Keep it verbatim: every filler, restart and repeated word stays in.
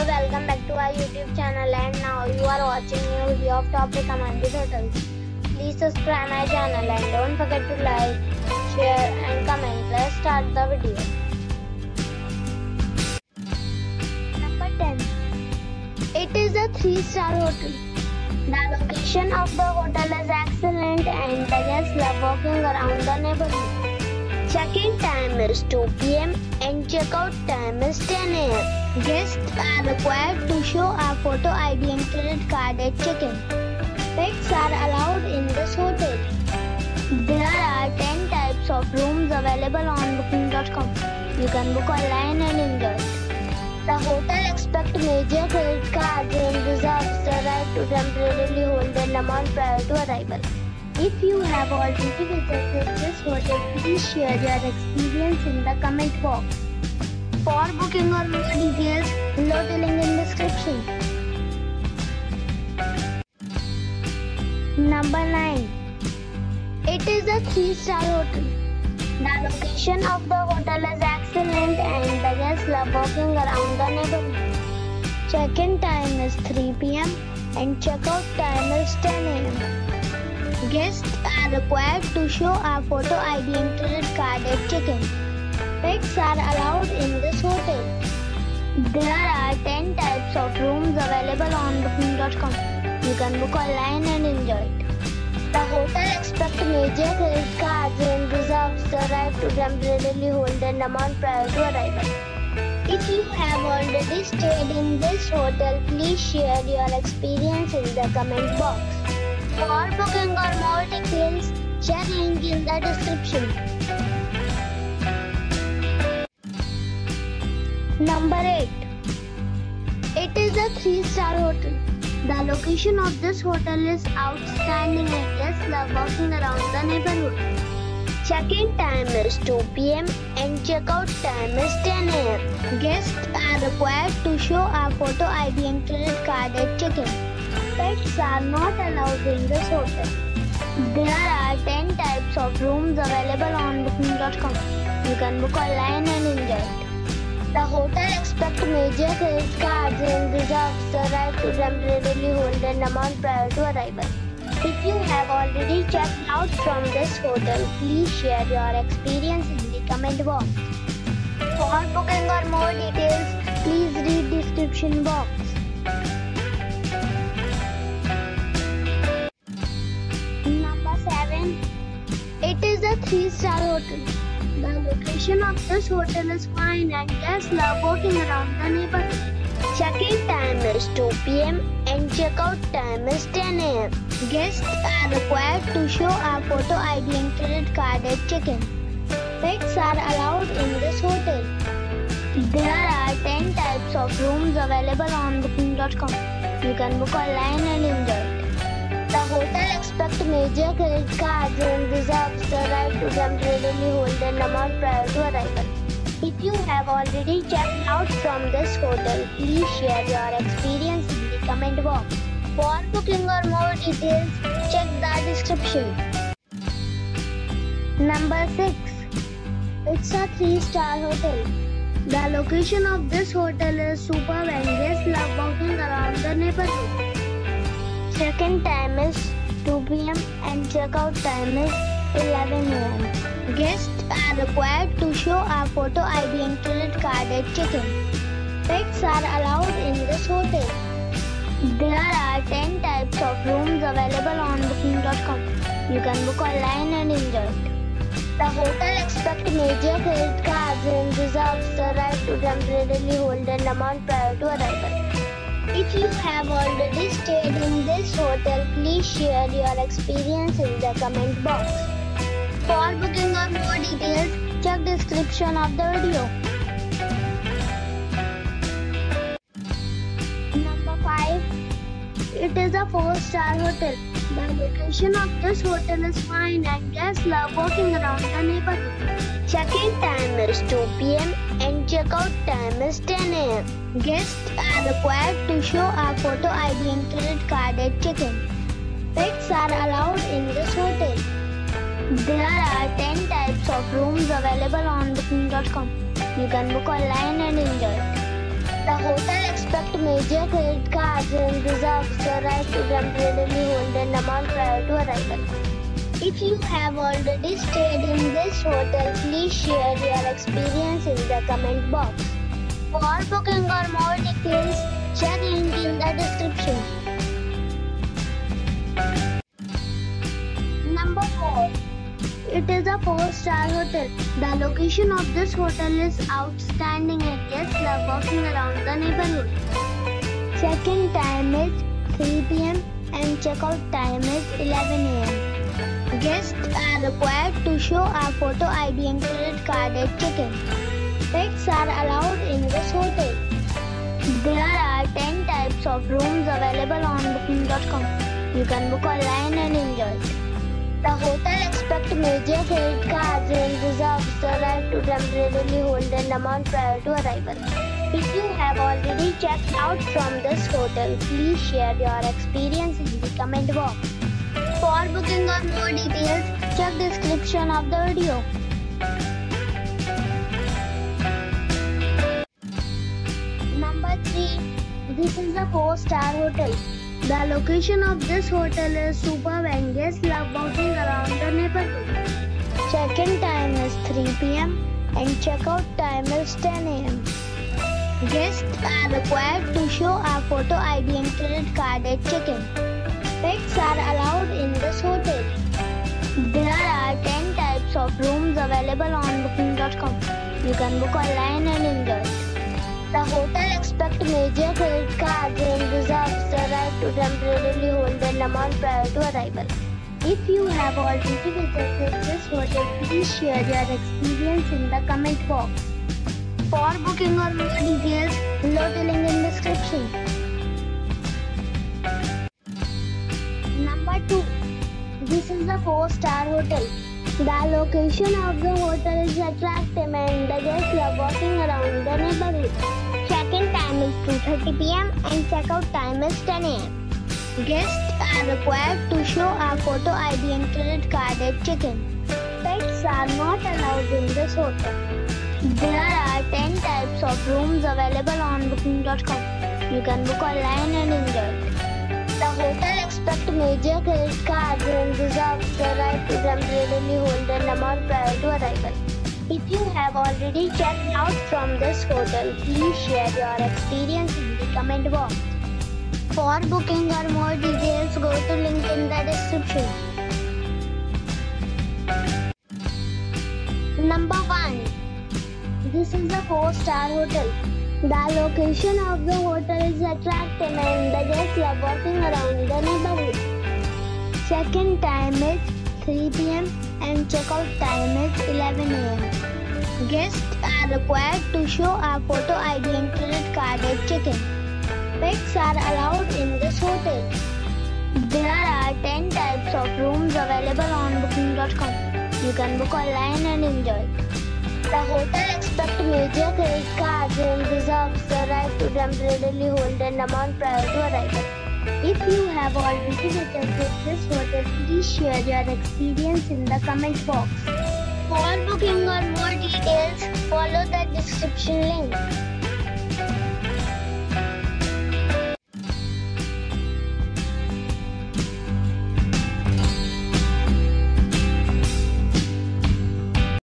welcome back to our YouTube channel, and now you are watching new video of top recommended hotels. Please subscribe my channel and don't forget to like, share and comment. Let's start the video. Number ten. It is a three star hotel. The location of the hotel is excellent and the guests love walking around the neighborhood. Check-in time is two p m and check-out time is ten a m Guests are required to show a photo I D and credit card at check-in. Pets are allowed in this hotel. There are ten types of rooms available on booking dot com. You can book online and enjoy it. The hotel expects major credit cards and reserves the right to temporarily hold an amount prior to arrival. If you have already visited this hotel, please share your experience in the comment box. For booking or more details, below the link in description. Number nine. It is a three star hotel. The location of the hotel is excellent and the guests love walking around the neighborhood. Check-in time is three p m and check-out time is ten a m Guests are required to show a photo I D and credit card at check-in. Pets are allowed in this hotel. There are ten types of rooms available on booking dot com. You can book online and enjoy it. The hotel expects major credit cards and reserves the right to temporarily hold an amount prior to arrival. If you have already stayed in this hotel, please share your experience in the comment box. For booking or more details, check link in the description. Number eight. It is a three star hotel. The location of this hotel is outstanding and guests love walking around the neighborhood. Check-in time is two p m and check-out time is ten a m Guests are required to show a photo I D and credit card at check-in. Pets are not allowed in this hotel. There are ten types of rooms available on booking dot com. You can book online and enjoy it. The hotel expects major credit cards and reserves the right to temporarily hold an amount prior to arrival. If you have already checked out from this hotel, please share your experience in the comment box. For booking or more details, please read description box. Number seven. It is a three star hotel. The location of this hotel is fine and guests love walking around the neighborhood. Check-in time is two p m and check-out time is ten a m Guests are required to show a photo I D and credit card at check-in. Pets are allowed in this hotel. There are ten types of rooms available on booking dot com. You can book online and enjoy it. The hotel expects major credit cards and reserves the right to temporarily hold an amount prior to arrival. If you have already checked out from this hotel, please share your experience in the comment box. For booking or more details, check the description. Number six. It's a three star hotel. The location of this hotel is superb and guests love walking around the neighborhood. Check-in time is two p m and check-out time is eleven a m Guests are required to show a photo I D and credit card at check-in. Pets are allowed in this hotel. There are ten types of rooms available on booking dot com. You can book online and enjoy it. The hotel expects major credit cards and reserves the right to temporarily hold an amount prior to arrival. If you have already stayed in this hotel, please share your experience in the comment box. For booking or more details, check description of the video. Number five. It is a four star hotel. The location of this hotel is fine and guests love walking around the neighborhood. Check-in time is two p m and check-out time is ten a m Guests are required to show a photo I D and credit card at check-in. Pets are allowed in this hotel. There are ten types of rooms available on booking dot com. You can book online and enjoy it. The hotel expects major credit cards and reserves the right to temporarily hold an amount prior to arrival. If you have already stayed in this hotel, please share your experience in the comment box. For booking or more details, check link in the description. Number four. It is a four-star hotel. The location of this hotel is outstanding and guests love walking around the neighborhood. Check-in time is three p m and check-out time is eleven a m Guests are required to show a photo I D and credit card at check-in. Pets are allowed in this hotel. There are ten types of rooms available on booking dot com. You can book online and enjoy it. The hotel expects major credit cards and reserves the right to temporarily hold an amount prior to arrival. If you have already checked out from this hotel, please share your experience in the comment box. For booking or more details, check description of the video. Number three. This is a four-star hotel. The location of this hotel is superb and guests love walking around the neighborhood. Check-in time is three p m and check-out time is ten a m Guests are required to show a photo I D and credit card at check-in. Pets are allowed in this hotel. There are ten types of rooms available on booking dot com. You can book online and enjoy it. The hotel expects major credit cards and reserves the right to temporarily hold an amount prior to arrival. If you have already visited this hotel, please share your experience in the comment box. For booking or more details, below the link in description. Number two. This is a four-star hotel. The location of the hotel is attractive and the guests love walking around the neighborhood. Check-in time is two thirty p m and check-out time is ten a m Guests are required to show a photo I D and credit card at check-in. Pets are not allowed in this hotel. There are ten types of rooms available on booking dot com. You can book online and enjoy it. The hotel expects major credit cards and reserves the right to temporarily hold an amount prior to arrival. If you have already checked out from this hotel, please share your experience in the comment box. For booking or more details, go to link in the description. Number one. This is a four-star hotel. The location of the hotel is attractive and the guests love walking around the neighborhood. Check-in time is three p m and check-out time is eleven a m Guests are required to show a photo I D and credit card at check-in. Pets are allowed in this hotel. There are ten types of rooms available on booking dot com. You can book online and enjoy it. The hotel expects major credit cards and reserves the right to temporarily hold an amount prior to arrival. If you have already visited this hotel, please share your experience in the comment box. For booking or more details, follow the description link.